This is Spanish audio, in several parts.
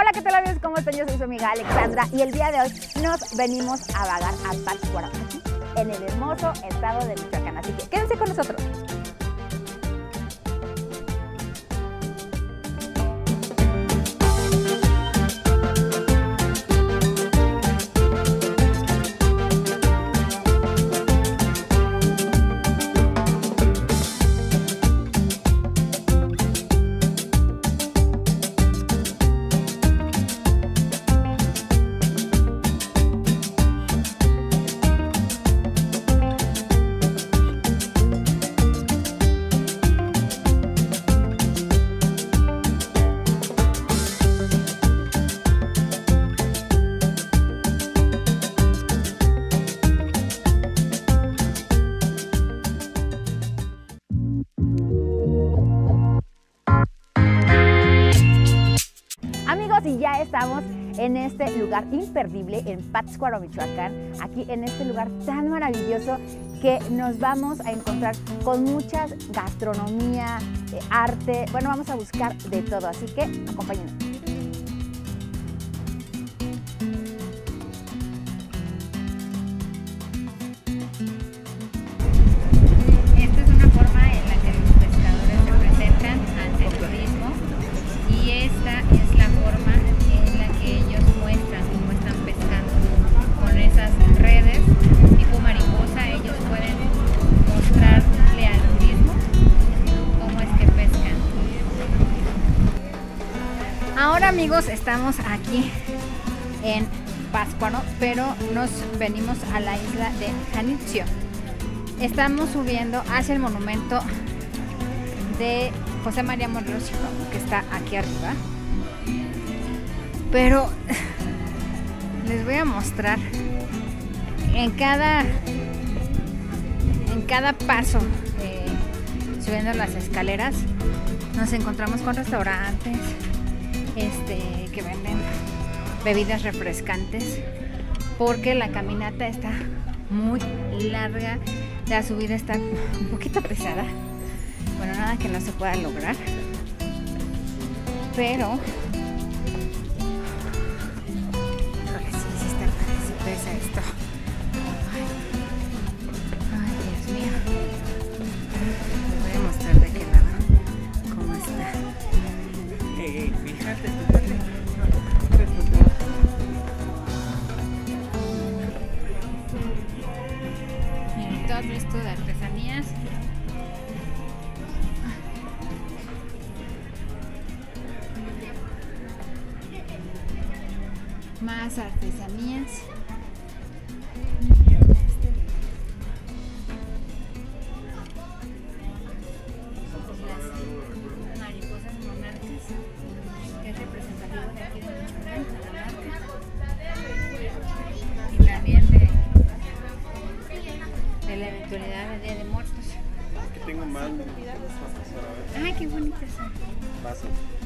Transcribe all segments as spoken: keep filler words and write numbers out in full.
Hola, ¿qué tal amigos? ¿Cómo están? Yo soy su amiga Alexandra y el día de hoy nos venimos a vagar a Pátzcuaro, aquí en el hermoso estado de Michoacán. Así que quédense con nosotros. Y ya estamos en este lugar imperdible en Pátzcuaro, Michoacán, aquí en este lugar tan maravilloso que nos vamos a encontrar con mucha gastronomía, eh, arte, bueno, vamos a buscar de todo, así que acompáñenos. Esta es una forma en la que los pescadores se presentan ante el turismo y esta es la forma en la que ellos muestran cómo están pescando con esas redes tipo mariposa. Ellos pueden mostrarle al turismo cómo es que pescan. Ahora amigos, estamos aquí en Pátzcuaro, pero nos venimos a la isla de Janitzio. Estamos subiendo hacia el monumento de José María Morelos, que está aquí arriba, pero les voy a mostrar en cada en cada paso eh, subiendo las escaleras nos encontramos con restaurantes este, que venden bebidas refrescantes, porque la caminata está muy larga, la subida está un poquito pesada. Bueno, nada que no se pueda lograr, pero híjole, sí, sí está, sí pesa esto. Ay, ay, Dios mío. Les voy a mostrar de qué lado cómo está. Hey, hey, fíjate, fíjate. Miren, todo esto de artesanías. Más artesanías. Las mariposas monarcas, que es representativo de aquí de Michoacán, la marca. Y también de, de la eventualidad del Día de Muertos. Aquí tengo más. Ay, qué bonitas son. Pasa.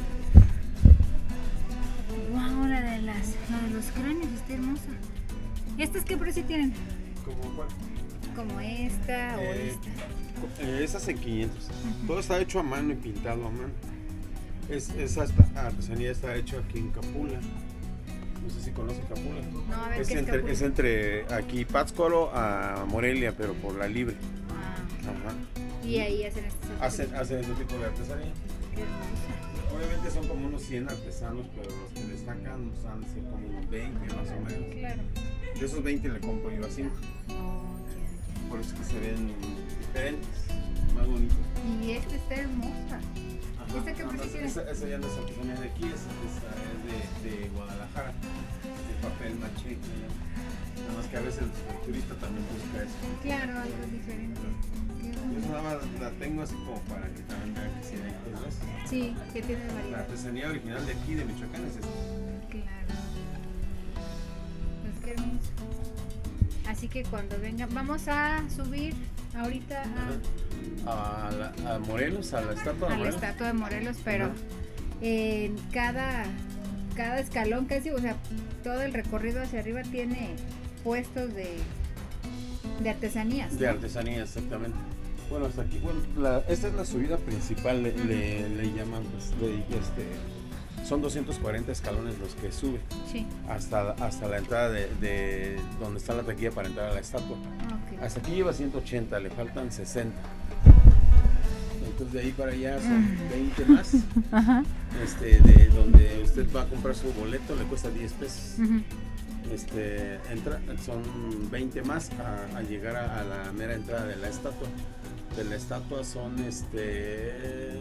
Wow, la de las, la de los cráneos está hermosa. ¿Estas qué precio tienen? ¿Cómo cuál? Como esta Eh, o esta. Eh, esas en quinientos. Uh-huh. Todo está hecho a mano y pintado a mano. Es, esa esta artesanía está hecha aquí en Capula. No sé si conoce Capula. No, a ver, Es ¿qué es entre, Capula? es entre aquí Pátzcuaro a Morelia, pero por la libre. Ah, Ajá. y ahí hacen estas Hacen, hacen este tipo de artesanía. Qué hermosa. Obviamente son como unos cien artesanos, pero los que destacan nos han de ser como unos veinte más o menos. Claro. De esos veinte le compro yo a cinco. Oh, Por eso es que se ven diferentes, más bonitos. y esta está hermosa. Ajá. ¿Esta qué No, precio no, tiene? Esa, esa ya no es artesanía de aquí, esa, esa es de, de Guadalajara, de papel maché. Nada más que a veces el turista también busca eso. Claro, algo diferente. Qué Yo bonito. nada más la tengo así como para que también vean que sí hay cosas. Sí, que tiene La variedad. artesanía original de aquí, de Michoacán, es esta. Claro. Pues qué hermoso. Así que cuando vengan, vamos a subir ahorita a, A, la, a Morelos, a la estatua de a la Morelos. estatua de Morelos, pero Ajá. en cada, cada escalón casi, o sea, todo el recorrido hacia arriba tiene puestos de, de artesanías. De ¿no? artesanía, exactamente. Bueno, hasta aquí, bueno, la, esta es la subida principal, le, le, le llaman, pues, de, este, son doscientos cuarenta escalones los que sube Sí. hasta, hasta la entrada de, de donde está la taquilla para entrar a la estatua. Ok. Hasta aquí lleva ciento ochenta, le faltan sesenta. Entonces de ahí para allá son veinte más. Ajá. Este, de donde usted va a comprar su boleto le cuesta diez pesos. Ujú. Este, entra, son veinte más a, a llegar a, a la mera entrada de la estatua. De la estatua son este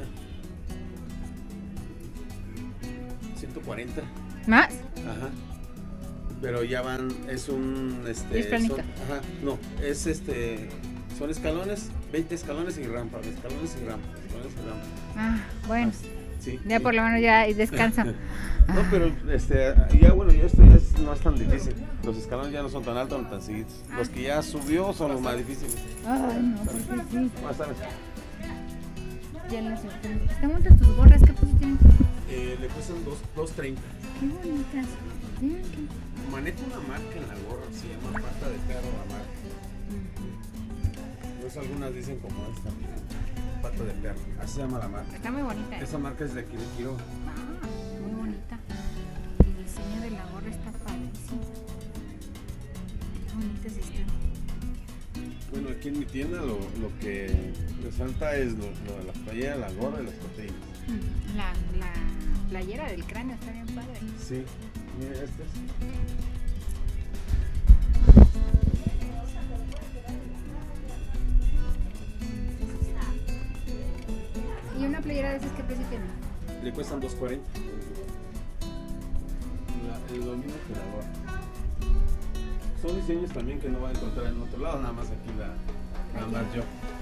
ciento cuarenta. ¿Más? Ajá. Pero ya van, es un este Es planito. son- ajá, no, es este son escalones, veinte escalones y rampa, escalones y rampa, escalones y rampa. Ah, bueno. Sí. Ya sí. por lo menos ya descansa. No, pero este, ya bueno, ya esto ya es- no es tan difícil. Los escalones ya no son tan altos, no tan seguidos. Los que ya subió son los más difíciles. Ay, no, pues sí, sí. Buenas tardes. Ya lo sé. Están bonitas tus gorras, ¿qué precio tienen? Eh, le cuestan dos treinta. Qué bonitas. Miren qué- Maneja una marca en la gorra, se llama pata de perro la marca. Pues algunas dicen como esta, pata de perro. Así se llama la marca. Está muy bonita. ¿eh? Esa marca es de aquí de Quiro. Ah, muy bonita. El diseño de la gorra está padrísimo. Qué bonitas están. Bueno, aquí en mi tienda lo, lo que les falta es lo, lo de la playera, la gorra y las proteínas. La, la playera del cráneo está bien padre. Sí, mire, este es. ¿Y una playera de esas qué precio tiene? Le cuestan dos cuarenta. La- Es lo mismo que la gorra. Son diseños también que no va a encontrar en otro lado, nada más aquí la, nada más yo.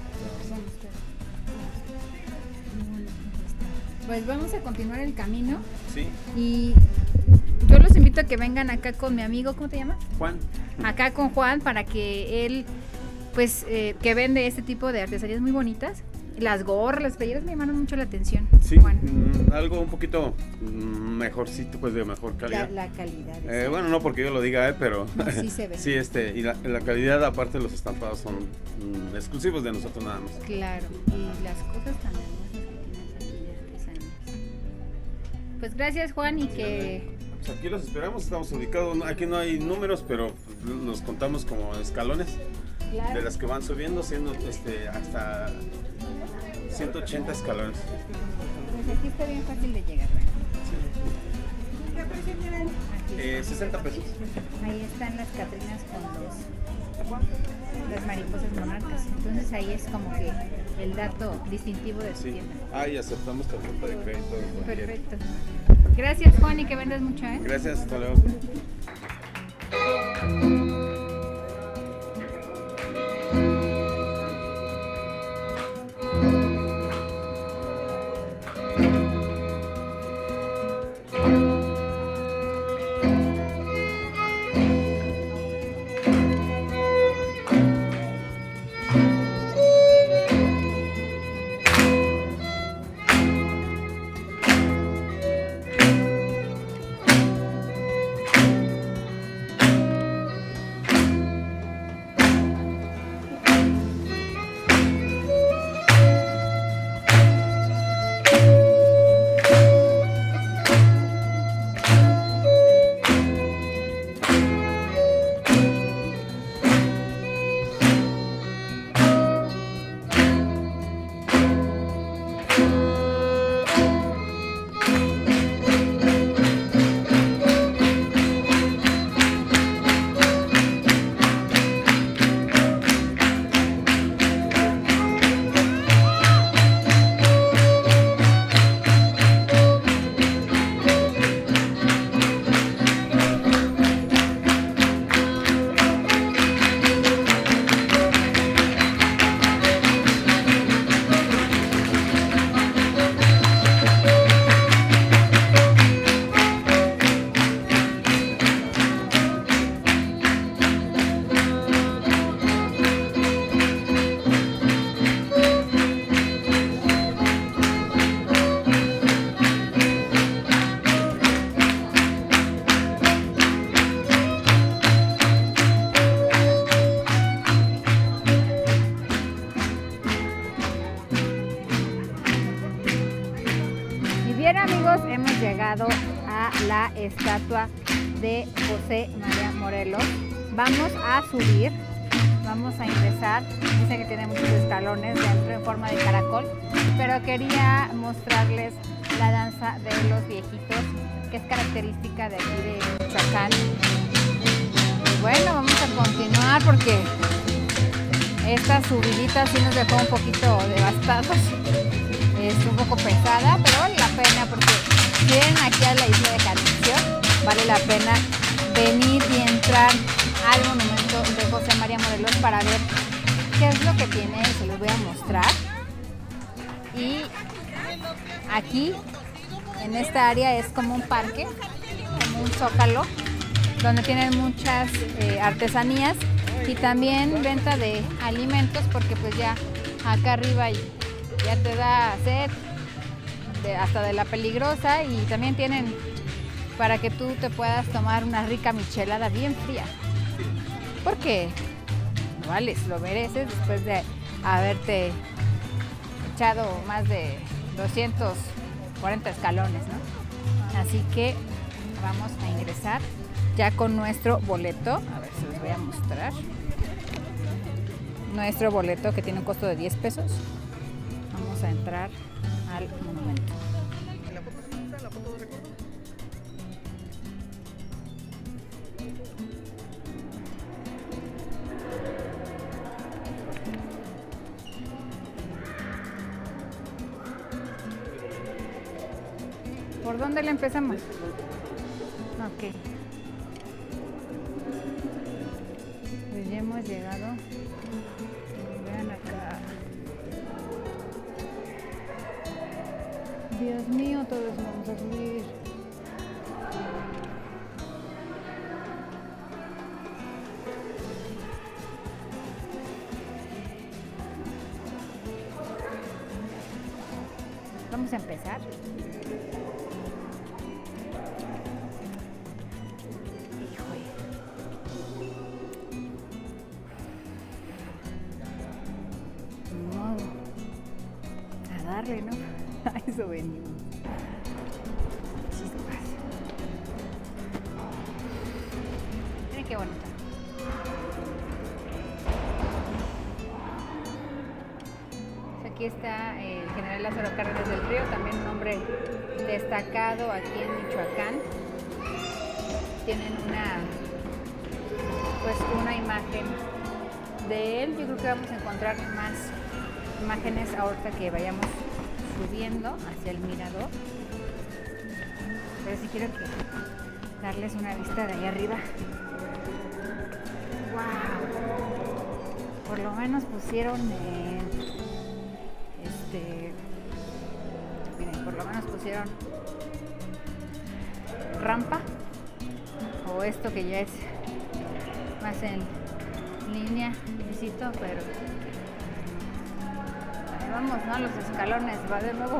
Pues vamos a continuar el camino Sí, y yo los invito a que vengan acá con mi amigo, ¿cómo te llamas? Juan. Acá con Juan para que él, pues, eh, que vende este tipo de artesanías muy bonitas. Las gorras, las playeras me llamaron mucho la atención. Sí, Juan. mm, algo un poquito mm, mejorcito, pues de mejor La, calidad. la calidad. Eh, bueno, no porque yo lo diga, eh, pero No, sí se ve. sí, este, y la, la calidad aparte de los estampados son mm, exclusivos de nosotros nada más. Claro, y las cosas tan hermosas que tienes aquí de artesanías. Pues gracias, Juan, y que Pues aquí los esperamos, estamos ubicados, no- aquí no hay números, pero pues, los contamos como escalones de las que van subiendo, siendo este, hasta ciento ochenta escalones. pues aquí está bien fácil de llegar. ¿verdad? Aquí Eh, está. sesenta pesos. Ahí están las catrinas con los, las mariposas monarcas. Entonces ahí es como que el dato distintivo de su Sí. tienda. Ah, y aceptamos tarjeta de crédito. cualquier. Perfecto. Gracias, Juan, y que vendas mucho, ¿eh? Gracias, hasta luego. la estatua de José María Morelos. Vamos a subir, vamos a ingresar. Dice que tiene muchos escalones dentro en forma de caracol, pero quería mostrarles la danza de los viejitos, que es característica de aquí de Michoacán. Y bueno, vamos a continuar porque esta subidita sí nos dejó un poquito devastados. Es un poco pesada, pero vale la pena porque si vienen aquí a la isla de Jalisco, vale la pena venir y entrar al monumento de José María Morelos para ver qué es lo que tiene, se los voy a mostrar. Y aquí, en esta área, es como un parque, como un zócalo, donde tienen muchas eh, artesanías y también venta de alimentos, porque pues ya acá arriba ya te da sed, de, hasta de la peligrosa, y también tienen para que tú te puedas tomar una rica michelada bien fría. Porque vale, lo mereces después de haberte echado más de doscientos cuarenta escalones, ¿no? Así que vamos a ingresar ya con nuestro boleto. A ver si les voy a mostrar. Nuestro boleto, que tiene un costo de diez pesos. Vamos a entrar al monumento. ¿Por dónde le empezamos? Ok. Pues ya hemos llegado. Vean acá. Dios mío, todos vamos a subir. Vamos a empezar. ¿No? A eso venimos. Chispas. Miren qué bonita. Aquí está el general Lázaro Cárdenas del Río, también un hombre destacado aquí en Michoacán. Tienen una, pues una imagen de él. Yo creo que vamos a encontrar más imágenes ahorita que vayamos subiendo hacia el mirador, pero sí quiero que darles una vista de ahí arriba. ¡Wow! Por lo menos pusieron eh, este miren, por lo menos pusieron rampa, o esto que ya es más en línea, visito, pero vamos, ¿no? Los escalones, va de nuevo.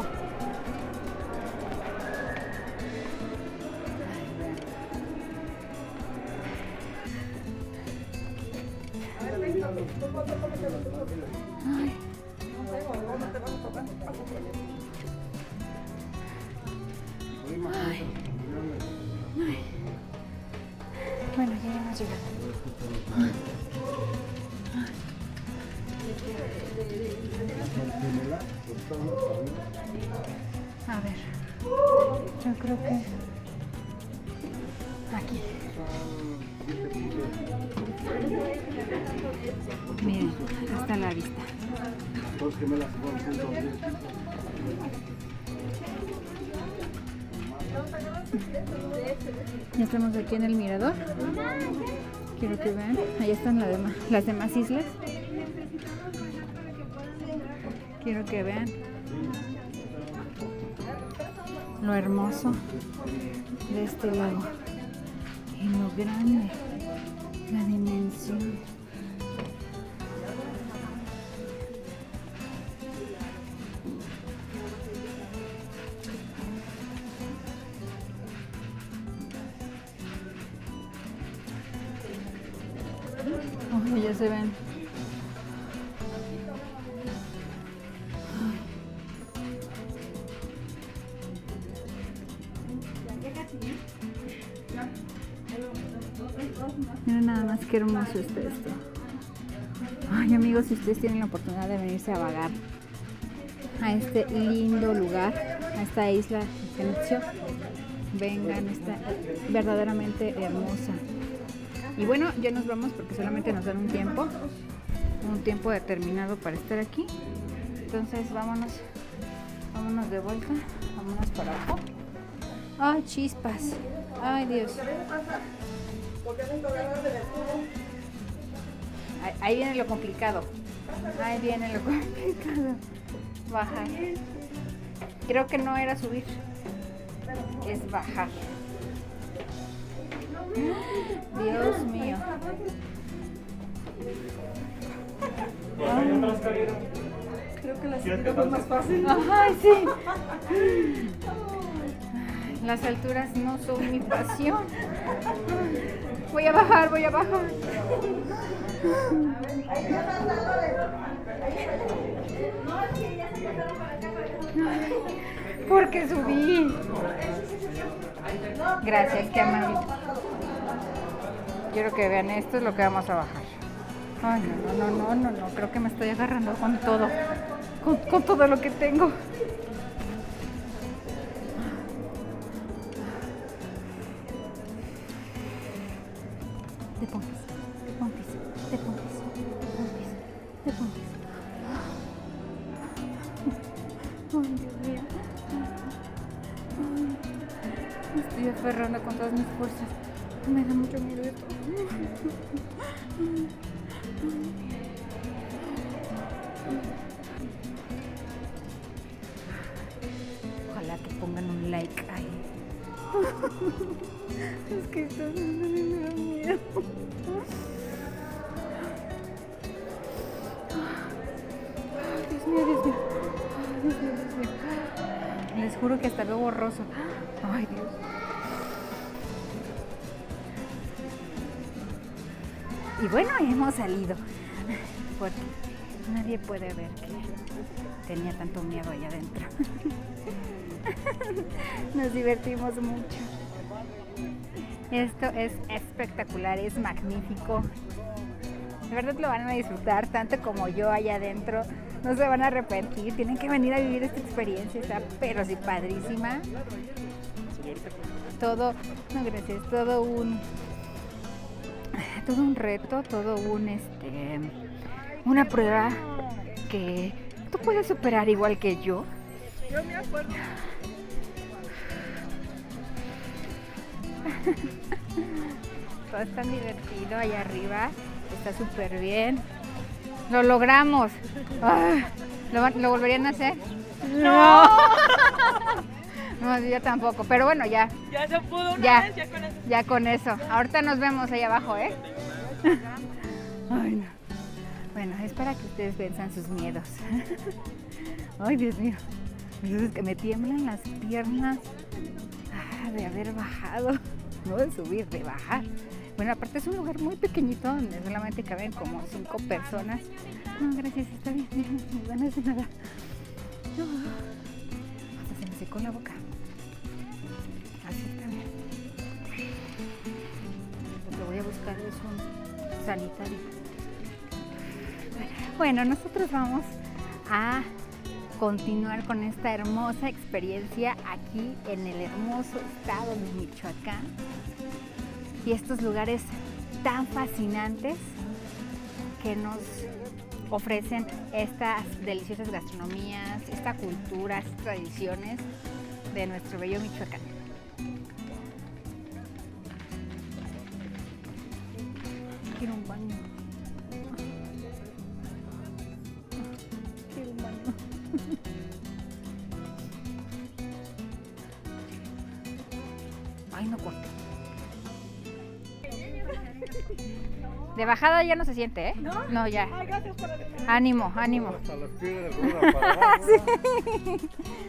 Ay. Ay. Ay. Bueno, ya hemos llegado. A ver, yo creo que aquí. Miren, acá está la vista. Ya estamos aquí en el mirador. Quiero que vean, ahí están la dema, las demás islas. Quiero que vean lo hermoso de este lago y lo grande, la dimensión. Oh, ya se ven. Miren nada más qué hermoso está esto. Ay, amigos, si ustedes tienen la oportunidad de venirse a vagar a este lindo lugar, a esta isla de Janitzio, vengan, está verdaderamente hermosa. Y bueno, ya nos vamos porque solamente nos dan un tiempo, un tiempo determinado para estar aquí. Entonces vámonos, vámonos de vuelta, vámonos para abajo. Ay, chispas, ay Dios. Ahí, ahí viene lo complicado, ahí viene lo complicado. Bajar. Creo que no era subir, es bajar. Dios mío. Ay. Creo que la subida fue más fácil. Ay, sí. Las alturas no son mi pasión. Voy a bajar, voy a bajar. Porque subí. Gracias, qué amable. Quiero que vean, esto es lo que vamos a bajar. Ay, no, no, no, no, no, creo que me estoy agarrando con todo, con, con todo lo que tengo. Te pones, te pones, te pones, te pones, te pones. Ay, Dios mío. Ay, me estoy aferrando con todas mis fuerzas. Me da mucho miedo esto. Ojalá que pongan un like ahí. Es que esto me da miedo. Dios mío, Dios mío. Dios mío, Dios mío. Les juro que hasta veo borroso. Ay, Dios. Y bueno, hemos salido. Porque nadie puede ver que tenía tanto miedo allá adentro. Nos divertimos mucho. Esto es espectacular, es magnífico. De verdad lo van a disfrutar tanto como yo allá adentro. No se van a arrepentir. Tienen que venir a vivir esta experiencia. Está pero sí padrísima. Todo, no gracias, todo un todo un reto, todo un este una prueba que tú puedes superar igual que yo. Yo me acuerdo. Todo es tan divertido allá arriba, está súper bien. Lo logramos. Ah, ¿lo, ¿Lo volverían a hacer? No. No, yo tampoco, pero bueno, ya. Ya se pudo una Ya, vez, ya con eso. ya con eso. Ahorita nos vemos ahí abajo, ¿eh? Ay, no. Bueno, es para que ustedes venzan sus miedos. Ay, Dios mío. Es que me tiemblan las piernas ah, de haber bajado. No de subir, de bajar. Bueno, aparte es un lugar muy pequeñito donde solamente caben como cinco personas. No, gracias, está bien. Mis ganas de nada. No. Hasta se me secó la boca. Así está bien. Lo que voy a buscar es un sanitario. Bueno, nosotros vamos a continuar con esta hermosa experiencia aquí en el hermoso estado de Michoacán. Y estos lugares tan fascinantes que nos ofrecen estas deliciosas gastronomías, esta cultura, estas tradiciones de nuestro bello Michoacán. Quiero un baño. Quiero un baño. Ay, no corte. De bajada ya no se siente, ¿eh? ¿No? No, ya. Ay, gracias por el... Ánimo, ánimo. Hasta las piedras ruedan para abajo. Sí.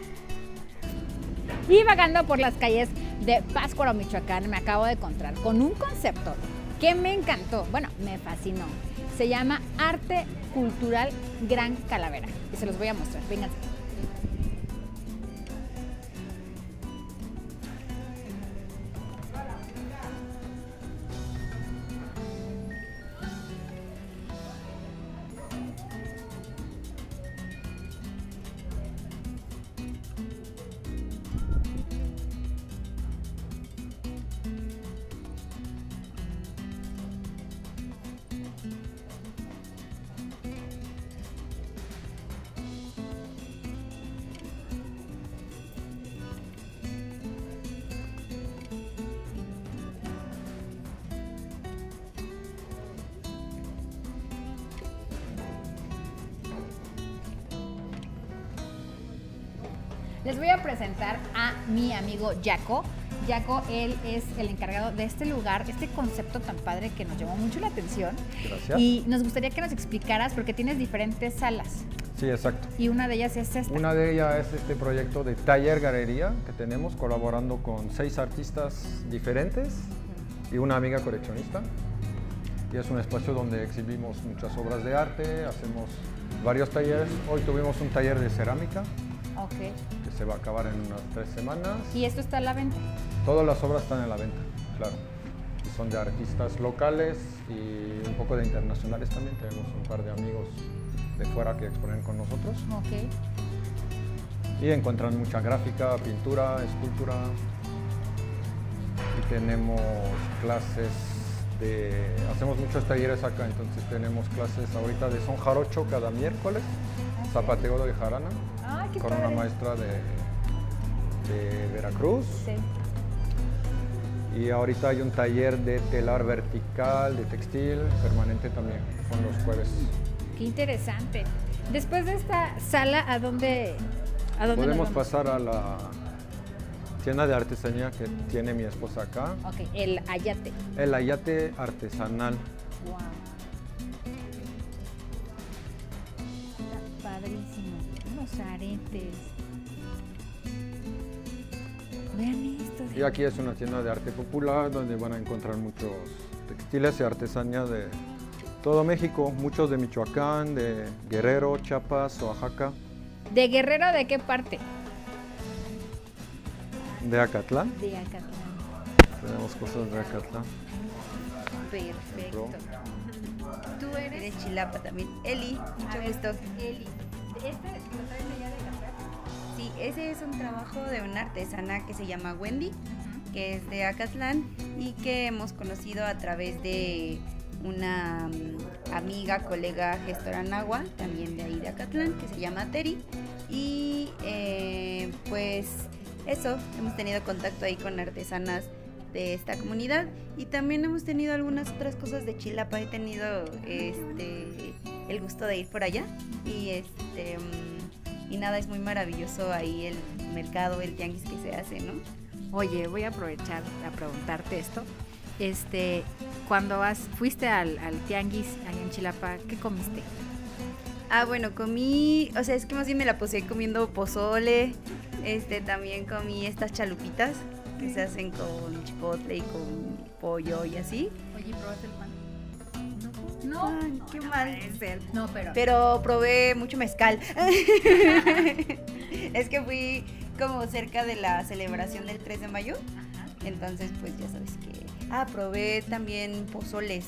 Y vagando por las calles de Pátzcuaro, Michoacán, me acabo de encontrar con un concepto que me encantó, bueno, me fascinó. Se llama Arte Cultural Gran Calavera y se los voy a mostrar. Vénganse. Les voy a presentar a mi amigo Jaco. Jaco, él es el encargado de este lugar, este concepto tan padre que nos llamó mucho la atención. Gracias. Y nos gustaría que nos explicaras, porque tienes diferentes salas. Sí, exacto. Y una de ellas es esta. Una de ellas es este proyecto de taller galería que tenemos colaborando con seis artistas diferentes y una amiga coleccionista. Y es un espacio donde exhibimos muchas obras de arte, hacemos varios talleres. Hoy tuvimos un taller de cerámica. Ok. Que se va a acabar en unas tres semanas. ¿Y esto está a la venta? Todas las obras están en la venta, claro. Y son de artistas locales y un poco de internacionales también. Tenemos un par de amigos de fuera que exponen con nosotros. Ok. Y encuentran mucha gráfica, pintura, escultura. Y tenemos clases de... Hacemos muchos talleres acá, entonces tenemos clases ahorita de son jarocho cada miércoles, zapateo de jarana, Ay, qué con padre. una maestra de, de Veracruz. Sí. Y ahorita hay un taller de telar vertical, de textil, permanente también, son los jueves. Qué interesante. Después de esta sala, ¿a dónde, a dónde Podemos nos vamos? pasar a la tienda de artesanía que tiene mi esposa acá, Ok, el Ayate. el ayate artesanal. Wow. Está padrísimo. Unos aretes. Vean esto. Y aquí es una tienda de arte popular donde van a encontrar muchos textiles y artesanía de todo México, muchos de Michoacán, de Guerrero, Chiapas, Oaxaca, ¿De Guerrero de qué parte? de Acatlán. De Acatlán. Tenemos cosas de Acatlán. Perfecto. ¿Tú eres? De Chilapa también. Eli, mucho A ver, gusto. Eli. ¿Este lo traes allá de café? Sí, ese es un trabajo de una artesana que se llama Wendy, que es de Acatlán y que hemos conocido a través de una mm, amiga, colega gestora náhuatl, también de ahí de Acatlán, que se llama Teri. Y eh, pues eso, hemos tenido contacto ahí con artesanas de esta comunidad y también hemos tenido algunas otras cosas de Chilapa. He tenido este el gusto de ir por allá y este mm, y nada, es muy maravilloso ahí el mercado, el tianguis que se hace, ¿no? Oye, voy a aprovechar a preguntarte esto. Este, cuando vas, fuiste al, al tianguis allá en Chilapa, ¿qué comiste? Ah, bueno, comí, o sea, es que más bien me la pasé comiendo pozole, este, también comí estas chalupitas que se hacen con chipotle y con pollo y así. Oye, ¿probaste el pan? No, Ay, qué mal. No, pero... Pero probé mucho mezcal. Es que fui como cerca de la celebración del tres de mayo, Ajá. entonces pues ya sabes que... Ah, probé también pozoles,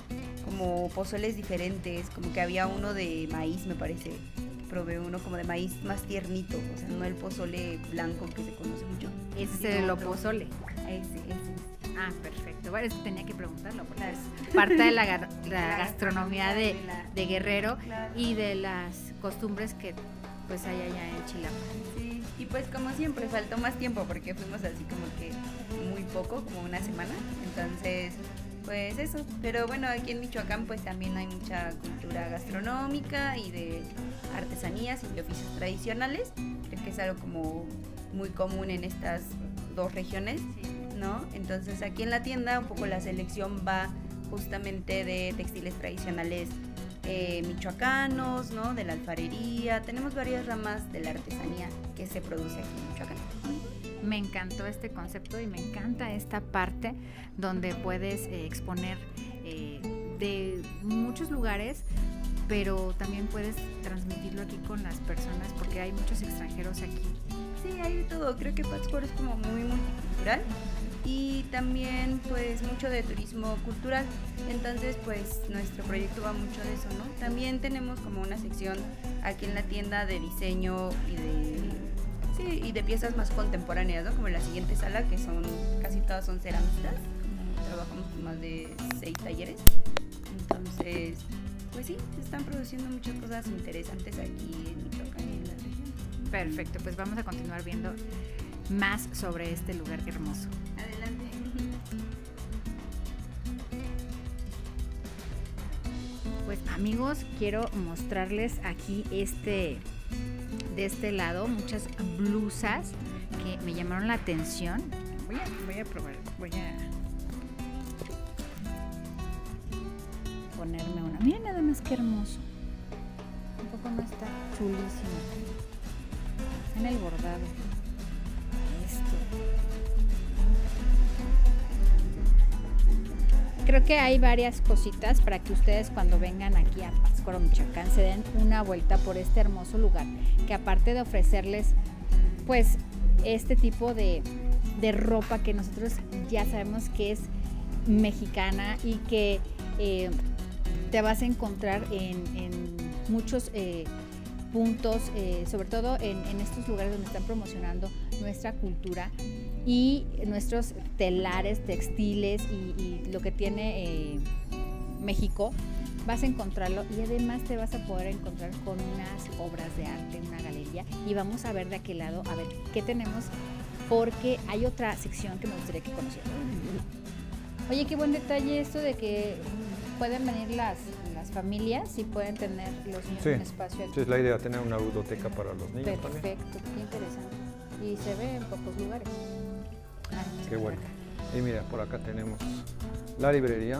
como pozoles diferentes, como que había uno de maíz, me parece. Probé uno como de maíz más tiernito, o sea, no el pozole blanco que se conoce mucho. Ese es sino el otro. opozole. Ese, ese. Ah, perfecto. Bueno, eso tenía que preguntarlo, porque es parte de la, gar- la gastronomía de, de Guerrero Claro. y de las costumbres que pues hay allá en Chilapa. Sí, y pues como siempre faltó más tiempo porque fuimos así como que muy poco, como una semana, entonces pues eso, pero bueno, aquí en Michoacán pues también hay mucha cultura gastronómica y de artesanías y de oficios tradicionales, creo que es algo como muy común en estas dos regiones, ¿no? Entonces aquí en la tienda un poco la selección va justamente de textiles tradicionales eh, michoacanos, ¿no? De la alfarería, tenemos varias ramas de la artesanía que se produce aquí en Michoacán. Me encantó este concepto y me encanta esta parte donde puedes eh, exponer eh, de muchos lugares, pero también puedes transmitirlo aquí con las personas porque hay muchos extranjeros aquí. Sí, hay de todo, creo que Pátzcuaro es como muy multicultural y también pues mucho de turismo cultural, entonces pues nuestro proyecto va mucho de eso, ¿no? También tenemos como una sección aquí en la tienda de diseño y de, sí, y de piezas más contemporáneas, ¿no? Como en la siguiente sala, que son, casi todas son ceramistas, como trabajamos con más de seis talleres, entonces pues sí, se están produciendo muchas cosas interesantes aquí en Michoacán y en la región. Perfecto, pues vamos a continuar viendo más sobre este lugar hermoso. Adelante. Pues amigos, quiero mostrarles aquí este de este lado, muchas blusas que me llamaron la atención. Voy a, voy a probar, voy a ponerme una. Miren nada más qué hermoso. Un poco no está chulísimo. En el bordado. Esto. Creo que hay varias cositas para que ustedes cuando vengan aquí a Pátzcuaro, Michoacán, se den una vuelta por este hermoso lugar, que aparte de ofrecerles pues este tipo de, de ropa que nosotros ya sabemos que es mexicana y que eh, te vas a encontrar en, en muchos eh, puntos, eh, sobre todo en, en estos lugares donde están promocionando nuestra cultura y nuestros telares, textiles y, y lo que tiene eh, México, vas a encontrarlo y además te vas a poder encontrar con unas obras de arte, una galería, y vamos a ver de aquel lado, a ver qué tenemos, porque hay otra sección que me gustaría que conocieran. Oye, qué buen detalle esto de que pueden venir las, las familias y pueden tener los niños Sí, un espacio aquí. sí, es la idea, tener una ludoteca para los niños Perfecto, también. qué interesante. Y se ve en pocos lugares. Ah, Qué por bueno. acá. Y mira, por acá tenemos la librería,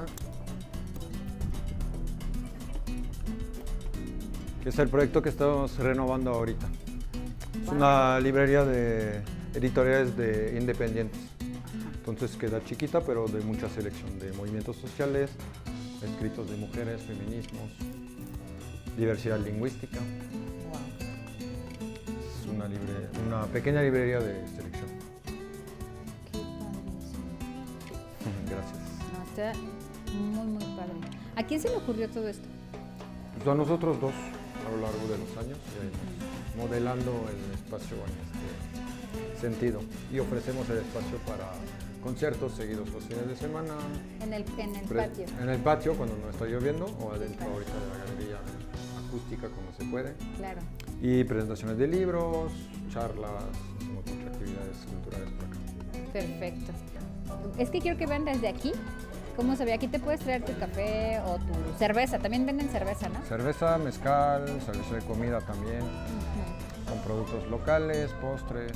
que es el proyecto que estamos renovando ahorita. Es una librería de editoriales de independientes. Entonces queda chiquita, pero de mucha selección de movimientos sociales, escritos de mujeres, feminismos, diversidad lingüística. Wow. Es una, libre, una pequeña librería de selección. Qué padrísimo. Gracias. No, está muy, muy padre. ¿A quién se le ocurrió todo esto? Pues a nosotros dos, a lo largo de los años, eh, modelando el espacio en este sentido. Y ofrecemos el espacio para conciertos seguidos los fines de semana. En el, en el Pre- patio. En el patio cuando no está lloviendo o adentro ahorita de la galería acústica como se puede. Claro. Y presentaciones de libros, charlas, hacemos muchas actividades culturales por acá. Perfecto. Es que quiero que vean desde aquí cómo se ve. Aquí te puedes traer tu café o tu cerveza. También venden cerveza, ¿no? Cerveza, mezcal, servicio de comida también, Ujú. con productos locales, postres.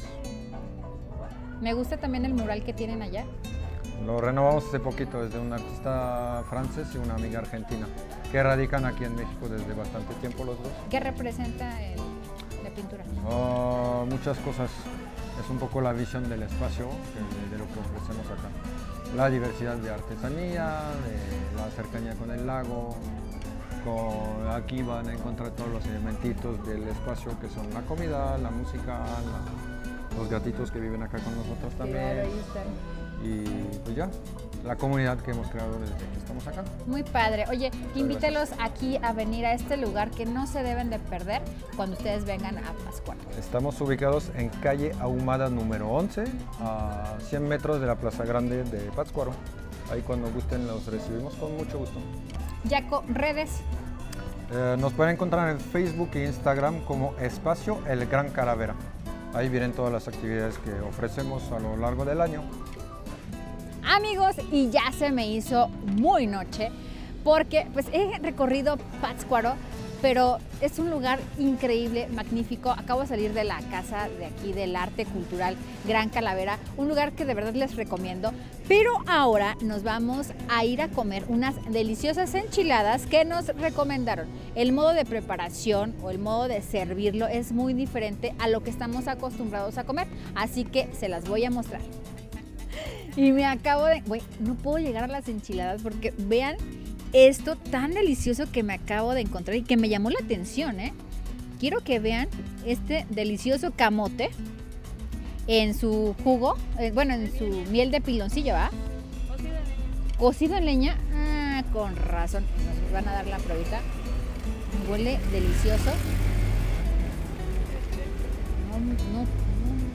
Me gusta también el mural que tienen allá. Lo renovamos hace poquito desde un artista francés y una amiga argentina que radican aquí en México desde bastante tiempo los dos. ¿Qué representa el, la pintura? Oh, muchas cosas. Es un poco la visión del espacio de, de lo que ofrecemos acá. La diversidad de artesanía, de la cercanía con el lago. Con, aquí van a encontrar todos los elementitos del espacio que son la comida, la música, la, los gatitos que viven acá con nosotros también. Claro, ahí están. Y pues ya, la comunidad que hemos creado desde que estamos acá. Muy padre. Oye, invítelos aquí a venir a este lugar que no se deben de perder cuando ustedes vengan a Pátzcuaro. Estamos ubicados en calle Ahumada número once, a cien metros de la Plaza Grande de Pátzcuaro. Ahí cuando gusten los recibimos con mucho gusto. Yaco, redes. Eh, nos pueden encontrar en Facebook e Instagram como Espacio El Gran Calavera. Ahí vienen todas las actividades que ofrecemos a lo largo del año. Amigos, y ya se me hizo muy noche porque pues he recorrido Pátzcuaro, pero es un lugar increíble, magnífico. Acabo de salir de la casa de aquí del arte cultural Gran Calavera, un lugar que de verdad les recomiendo. Pero ahora nos vamos a ir a comer unas deliciosas enchiladas que nos recomendaron. El modo de preparación o el modo de servirlo es muy diferente a lo que estamos acostumbrados a comer, así que se las voy a mostrar. Y me acabo de... Güey, no puedo llegar a las enchiladas porque vean esto tan delicioso que me acabo de encontrar y que me llamó la atención, ¿eh? Quiero que vean este delicioso camote en su jugo, eh, bueno, en su miel de piloncillo, ¿va? Cocido en leña. Ah, con razón. Nos van a dar la probita. Huele delicioso. No, no, no.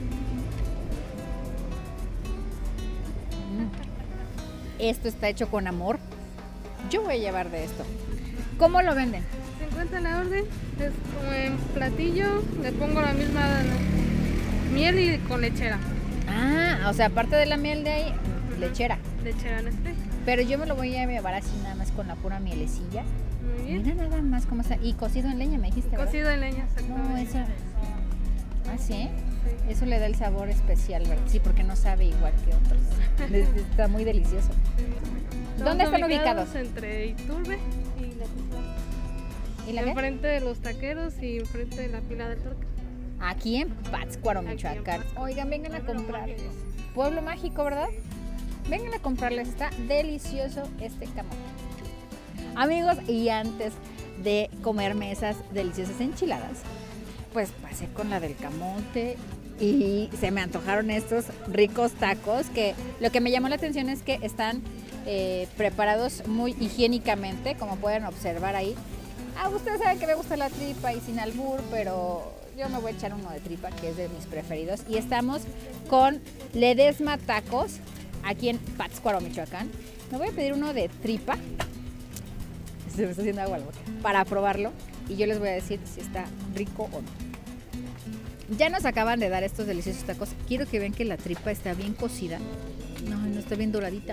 Esto está hecho con amor. Yo voy a llevar de esto. ¿Cómo lo venden? Se encuentra la orden, es como en platillo, le pongo la misma ¿no? miel y con lechera. Ah, o sea, aparte de la miel de ahí, lechera. Lechera en este. Pero yo me lo voy a llevar así nada más con la pura mielecilla. Muy bien. Mira nada más cómo está. Y cocido en leña me dijiste, ¿verdad? Cocido en leña, No, exactamente. eso. ¿Ah, sí? Sí. Eso le da el sabor especial, ¿verdad? Sí, porque no sabe igual que otros. Les- Está muy delicioso. ¿Dónde están ubicados? Entre Iturbe y la Tizana. ¿Y la qué? Enfrente de los taqueros y enfrente de la pila del torque. Aquí en Pátzcuaro, Aquí en Michoacán. Pátzcuaro. Oigan, vengan a Pueblo comprarles. mágico. Pueblo mágico, ¿verdad? Vengan a comprarles. Está delicioso este camote. Amigos, y antes de comerme esas deliciosas enchiladas, pues pasé con la del camote y se me antojaron estos ricos tacos que lo que me llamó la atención es que están eh, preparados muy higiénicamente, como pueden observar ahí. Ah, ustedes saben que me gusta la tripa y sin albur, pero yo me voy a echar uno de tripa, que es de mis preferidos. Y estamos con Ledesma Tacos, aquí en Pátzcuaro, Michoacán. Me voy a pedir uno de tripa. Se me está haciendo agua a la boca. Para probarlo. Y yo les voy a decir si está rico o no. Ya nos acaban de dar estos deliciosos tacos. Quiero que vean que la tripa está bien cocida. No, no está bien doradita.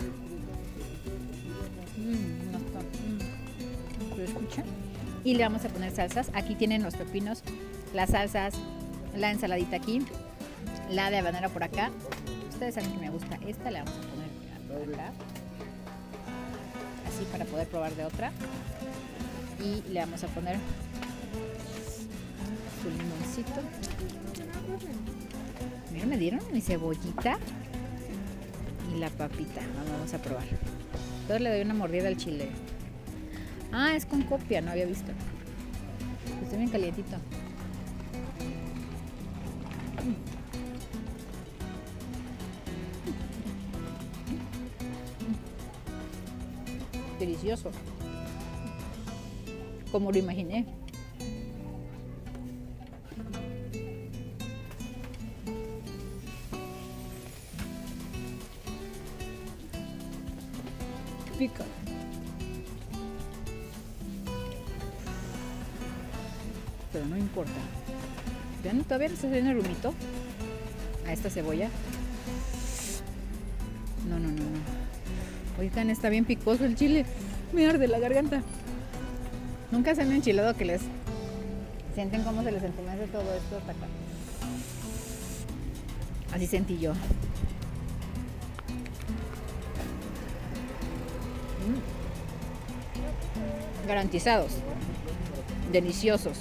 Mm, no está. Mm. ¿Lo escuchan? Y le vamos a poner salsas. Aquí tienen los pepinos, las salsas, la ensaladita aquí, la de habanero por acá. Ustedes saben que me gusta esta, le vamos a poner por acá. Así para poder probar de otra. Y le vamos a poner su limoncito. Mira, me dieron mi cebollita y la papita. Vamos a probar. Entonces le doy una mordida al chile. Ah, es con copia, no había visto. Está bien calientito. Delicioso. Como lo imaginé. Pica. Pero no importa. Vean, todavía no está saliendo el humito a esta cebolla. No, no, no, no. Oigan, está bien picoso el chile. Me arde la garganta. Nunca se han enchilado que les sienten cómo se les entumece todo esto hasta acá. Así sentí yo. Mm. Garantizados. Deliciosos.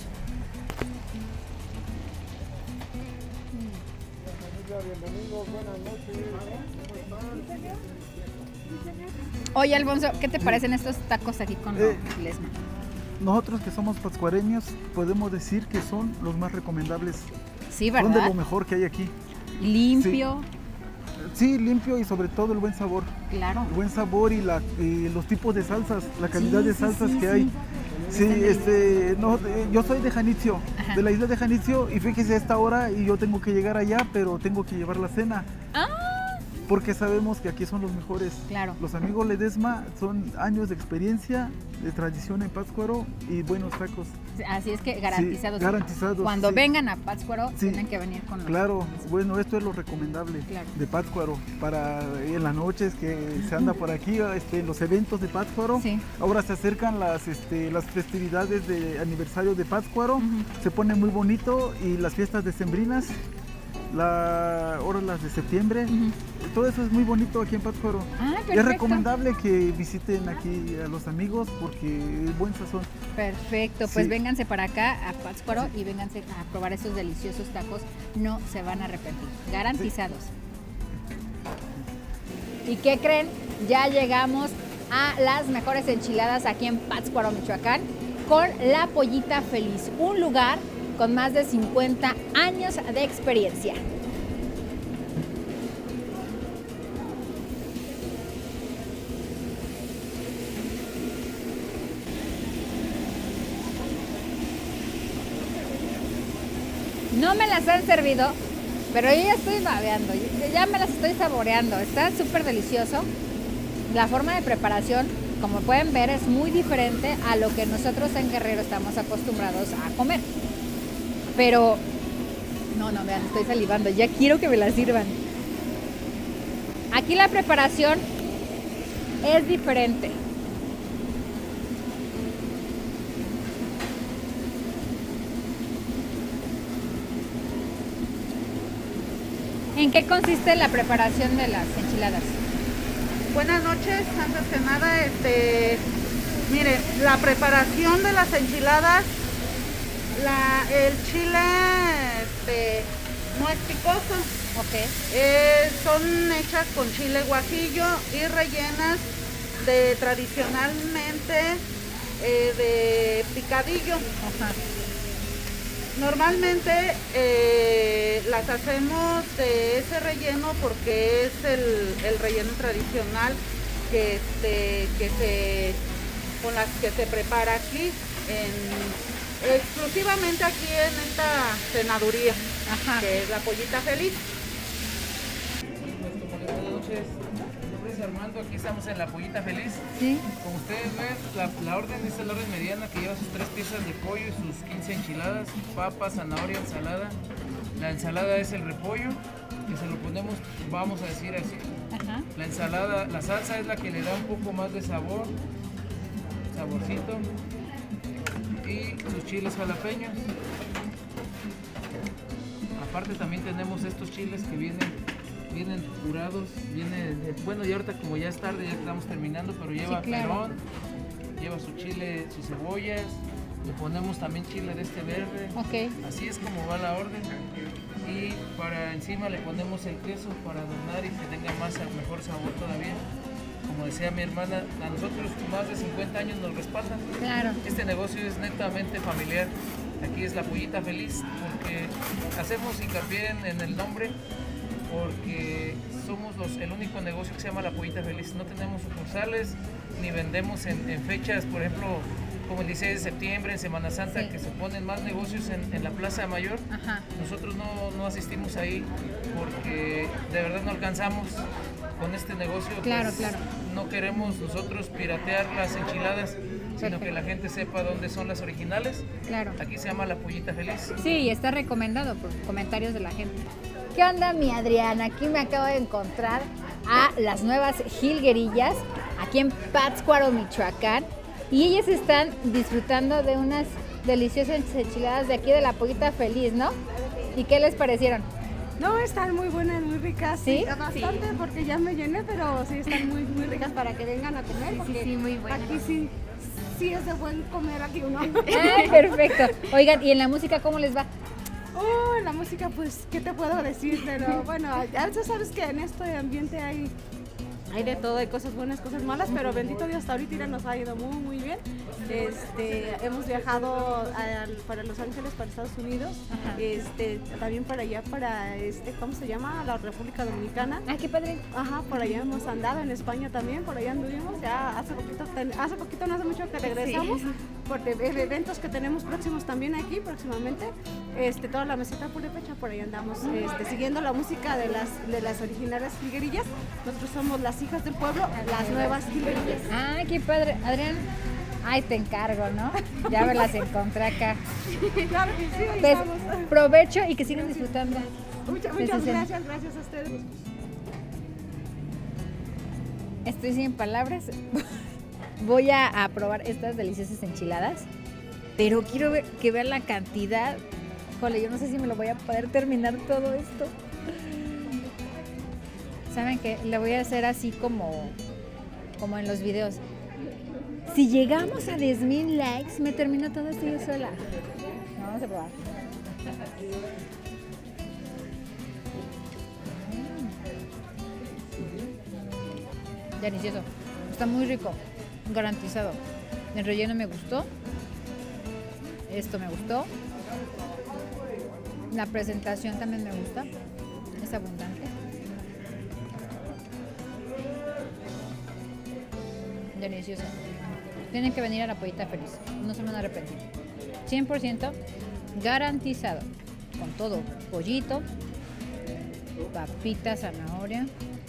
Oye, Alfonso, ¿qué te parecen estos tacos aquí con Eh, Ledesma? Nosotros que somos pascuareños podemos decir que son los más recomendables. Sí, Son de ¿verdad? lo mejor que hay aquí. Limpio, Sí, limpio y sobre todo el buen sabor. claro. El buen sabor y, la, y los tipos de salsas, la calidad Sí, de sí, salsas sí, que sí. hay. Sí, Están este, no, eh, yo soy de Janitzio, Ajá. de la isla de Janitzio, y fíjese a esta hora y yo tengo que llegar allá, pero tengo que llevar la cena. Ah. Porque sabemos que aquí son los mejores. Claro. Los amigos Ledesma son años de experiencia, de tradición en Pátzcuaro y buenos tacos. Así es que garantizados. Sí, garantizados, Cuando sí. vengan a Pátzcuaro, Sí. tienen que venir con los... Claro, bueno, esto es lo recomendable Claro. de Pátzcuaro para en las noches que se anda por aquí, este, en los eventos de Pátzcuaro. Sí. Ahora se acercan las, este, las festividades de aniversario de Pátzcuaro, Ujú. se pone muy bonito y las fiestas decembrinas, la, ahora las de septiembre, Ujú. todo eso es muy bonito aquí en Pátzcuaro. Ah, Es perfecto. recomendable que visiten aquí a los amigos porque es buen sazón. Perfecto, pues Sí. vénganse para acá a Pátzcuaro y vénganse a probar estos deliciosos tacos. No se van a arrepentir, garantizados. ¿Y qué creen? Ya llegamos a las mejores enchiladas aquí en Pátzcuaro, Michoacán, con La Pollita Feliz, un lugar con más de cincuenta años de experiencia. No me las han servido, pero yo ya estoy babeando, ya me las estoy saboreando. Está súper delicioso. La forma de preparación, como pueden ver, es muy diferente a lo que nosotros en Guerrero estamos acostumbrados a comer. Pero, no, no, vean, estoy salivando, ya quiero que me la sirvan. Aquí la preparación es diferente. ¿En qué consiste la preparación de las enchiladas? Buenas noches, antes que nada, este, mire, la preparación de las enchiladas, la, el chile este, no es picoso, Ok. eh, son hechas con chile guajillo y rellenas de tradicionalmente eh, de picadillo. Ajá. Normalmente eh, las hacemos de ese relleno porque es el, el relleno tradicional que, este, que se, con las que se prepara aquí, en, exclusivamente aquí en esta cenaduría, Ajá. que es la Pollita Feliz. Buenas noches, mi nombre es Armando, aquí estamos en la Pollita Feliz. Sí. Como ustedes ven, la, la orden es la orden mediana que lleva sus tres piezas de pollo y sus quince enchiladas, papa, zanahoria, ensalada. La ensalada es el repollo, que se lo ponemos, vamos a decir así. Ajá. La ensalada, la salsa es la que le da un poco más de sabor, saborcito. Y sus chiles jalapeños. Aparte también tenemos estos chiles que vienen vienen curados, viene, bueno, y ahorita como ya es tarde, ya estamos terminando, pero lleva Sí, claro. perón, lleva su chile, sus cebollas, le ponemos también chile de este verde, Ok. así es como va la orden, y para encima le ponemos el queso para adornar y que tenga más, mejor sabor todavía. Como decía mi hermana, a nosotros más de cincuenta años nos respaldan. Claro. Este negocio es netamente familiar. Aquí es la Pollita Feliz porque hacemos hincapié en, en el nombre porque somos los, el único negocio que se llama la Pollita Feliz. No tenemos sucursales ni vendemos en, en fechas, por ejemplo, como el dieciséis de septiembre, en Semana Santa, Sí. que se ponen más negocios en, en la Plaza Mayor. Ajá. Nosotros no, no asistimos ahí porque de verdad no alcanzamos con este negocio. Claro, pues, claro. No queremos nosotros piratear las enchiladas, sino Perfecto. que la gente sepa dónde son las originales. Claro. Aquí se llama la Pollita Feliz. Sí, y está recomendado por comentarios de la gente. ¿Qué onda, mi Adriana? Aquí me acabo de encontrar a las nuevas jilguerillas aquí en Pátzcuaro, Michoacán. Y ellas están disfrutando de unas deliciosas enchiladas de aquí de la Pollita Feliz, ¿no? ¿Y qué les parecieron? No, están muy buenas, muy ricas. ¿Sí? Bastante porque ya me llené, pero sí están muy, muy ricas para que vengan a comer. Porque sí, muy buenas. Aquí sí, sí es de buen comer aquí uno. Ay, perfecto. Oigan, ¿y en la música cómo les va? Oh, la música, pues, ¿qué te puedo decir? Pero bueno, ya sabes que en este ambiente hay, hay de todo, hay cosas buenas, cosas malas, pero bendito Dios, hasta ahorita nos ha ido muy, muy bien. Este, hemos viajado a- para Los Ángeles, para Estados Unidos, este, también para allá, para, este, ¿cómo se llama? La República Dominicana. Ay, qué padre. Ajá, por allá hemos andado, en España también, por allá anduvimos, ya hace poquito, ten- hace poquito, no hace mucho que regresamos, por de- de eventos que tenemos próximos también aquí, próximamente, este, toda la meseta purépecha, por ahí andamos, este, siguiendo la música de las, de las originales jilguerillas. Nosotros somos las hijas del pueblo, las nuevas jilguerillas. Ay, qué padre. Adrián, ay, te encargo, ¿no? Ya me las encontré acá. Claro que sí, ahí Pues, estamos. provecho y que sigan disfrutando. Muchas, Sí, sí, muchas sí. gracias, gracias a ustedes. Estoy sin palabras. Voy a, a probar estas deliciosas enchiladas, pero quiero ver, que vean la cantidad. Jole, yo no sé si me lo voy a poder terminar todo esto. ¿Saben qué? Le voy a hacer así como, como en los videos. Si llegamos a diez mil likes, me termino todo esto yo sola. Vamos a probar. Mm. Delicioso. Está muy rico. Garantizado. El relleno me gustó. Esto me gustó. La presentación también me gusta. Es abundante. Delicioso. Tienen que venir a la Pollita Feliz. No se van a arrepentir. cien por ciento garantizado. Con todo. Pollito, papita, zanahoria.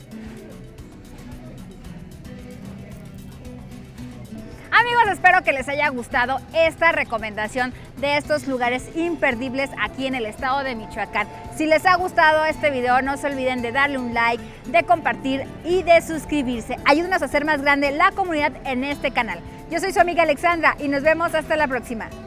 Amigos, espero que les haya gustado esta recomendación de estos lugares imperdibles aquí en el estado de Michoacán. Si les ha gustado este video, no se olviden de darle un like, de compartir y de suscribirse. Ayúdenos a hacer más grande la comunidad en este canal. Yo soy su amiga Alexandra y nos vemos hasta la próxima.